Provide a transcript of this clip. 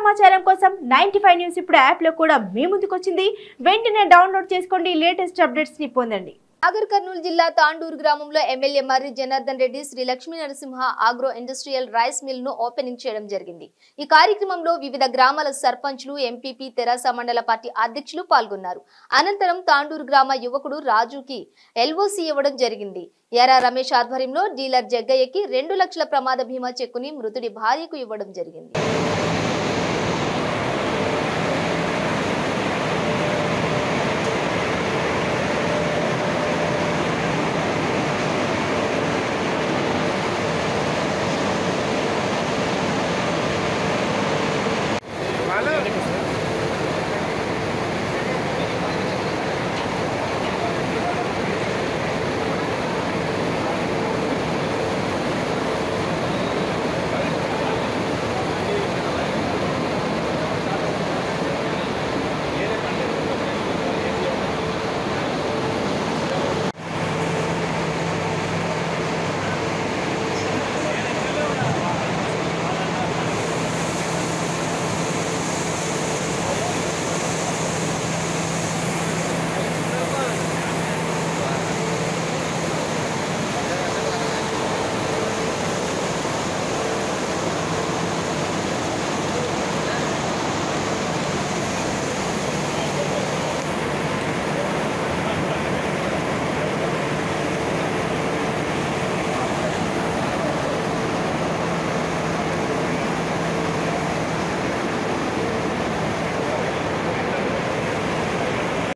సమాచారం కోసం 95 న్యూస్ ఇప్పుడు యాప్ లో కూడా మీ ముందుకొచ్చింది. వెంటనే డౌన్లోడ్ చేసుకోండి, లేటెస్ట్ అప్డేట్స్ ని పొందండి. నాగర్ కర్నూలు జిల్లా తాండూరు గ్రామంలో MLA Marri Janardhan Reddy Sri Lakshmi Narasimha agro industrial rice mill ను ఓపెనింగ్ చేయడం జరిగింది. ఈ కార్యక్రమంలో వివిధ గ్రామాల సర్పంచ్లు, ఎంపీపీ, తెరాస మండల పార్టీ అధ్యక్షులు పాల్గొన్నారు. అనంతరం తాండూరు గ్రామ యువకుడు రాజుకి ఎల్ఓసి ఇవ్వడం జరిగింది. యారా రమేష్ ఆధ్వర్యంలో డీలర్ జగ్గయ్యకి 2 లక్షల ప్రమాద బీమా చెక్కుని మృతుడి భార్యకు ఇవ్వడం జరిగింది.